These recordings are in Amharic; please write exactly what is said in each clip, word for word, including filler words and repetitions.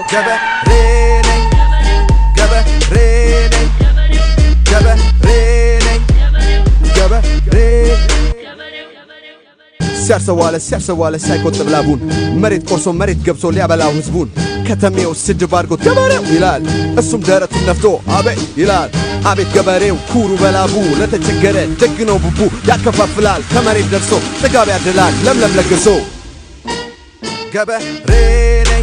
ገበሬነኝ ገበሬነኝ ገበሬነኝ ገበሬ ሲያርሰዋለ ሲያርሰዋለ ሳይቆጥብ ላቡን መሬት ቆርሶ መሬት ገብሶ ሊያበላው ህዝቡን ከተሜው ስድብ አድርጎት ገበሬው ይላል እሱም ደረቱን ነፍቶ አቤት ይላል አቤት ገበሬው ኩሩ በላቡ ለተቸገረ ደግ ነው ቡቡ ያከፋፍላል ከመሬት ደርሶ ጥጋብ ያድላል ለምለም ለግሶ ገበሬነኝ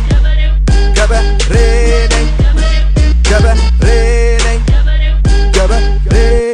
ገበሬነኝ ገበሬነኝ ገበሬ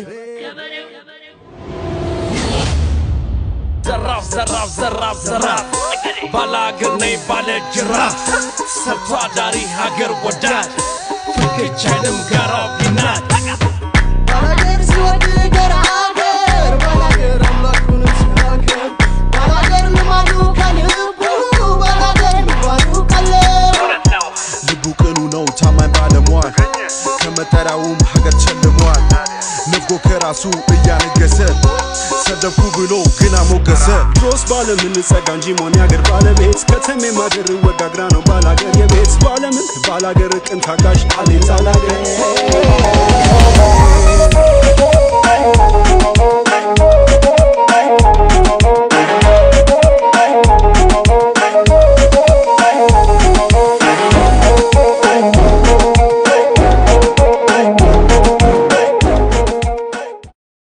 ዘራፍ ዘራፍ ዘራፍ ዘራፍ ባላገር ነኝ ባለ ጅራፍ ሰርቶ አዳሪ ሀገር ወዳድ ፍቅቻንም ጋራው ቢናድ ባላገር ሲወድ ገራገር ባላገር አምላኩን ሲያከብር ባላገር ልማዱ ከልቡ ባላገር ልማዱ ከልቡ ልቡ ቅኑ ነው ታማኝ ባለሟል ከመጠራውም ሀገር ቸልሟል ነጎ ከራሱ እያነገሰ ሰደፉ ብሎ ግና ሞገሰ ድሮስ ባለምን ጸጋ እንጂ ሞን ያገር ባለቤት ከተሜ ማገር ወጋግራ ነው ባላገር የቤት ባለምን ባላገር ቅን ታጋሽ አሌን ዛላገር